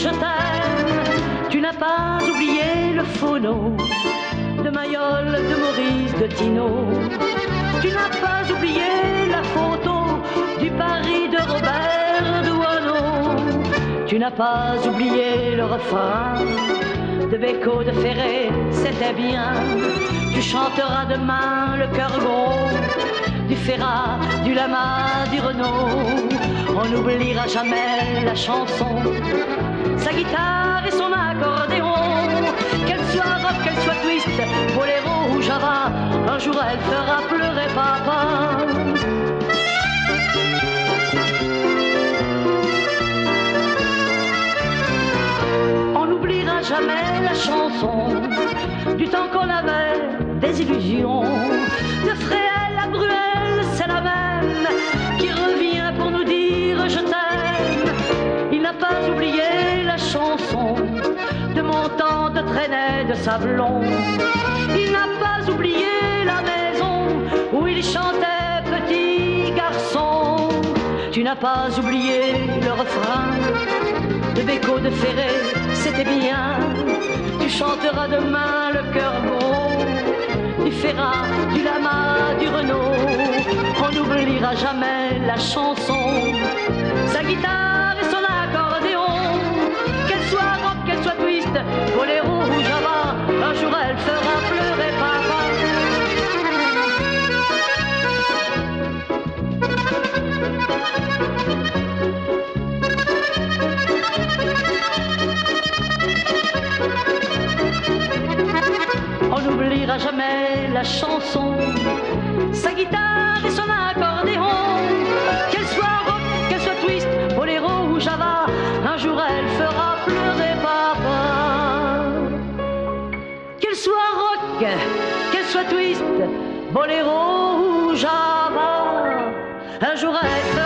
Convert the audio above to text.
je t'aime. Tu n'as pas oublié le phono de Mayol, de Maurice, de Tino. Tu n'as pas oublié la photo du Paris de Robert Douaneau. Tu n'as pas oublié le refrain de Becco, de Ferré, c'était bien. Tu chanteras demain le cœur gros du Ferrat, du Lama, du Renaud. On n'oubliera jamais la chanson, sa guitare et son accordéon. Qu'elle soit rock, qu'elle soit twist, boléro ou java, un jour elle fera pleurer papa. On n'oubliera jamais la chanson du temps qu'on avait des illusions. De Fréhel à Bruel, c'est la même qui revient pour nous dire je t'aime. Il n'a pas oublié la chanson de mon temps de traîner de Sablon. Il n'a pas oublié la maison où il chantait petit garçon. Tu n'as pas oublié le refrain de Becco, de Ferré, c'était bien. Tu chanteras demain le cœur gros du Ferrat, du Lama, du Renaud. On n'oubliera jamais la chanson, sa guitare et son accordéon. Qu'elle soit rock, qu'elle soit twist, boléro ou java, un jour elle fera pleurer papa. On n'oubliera jamais la chanson, sa guitare et son accordéon. Qu'elle soit rock, qu'elle soit twist, boléro ou java, un jour elle fera pleurer papa. Qu'elle soit rock, qu'elle soit twist, boléro ou java, un jour elle fera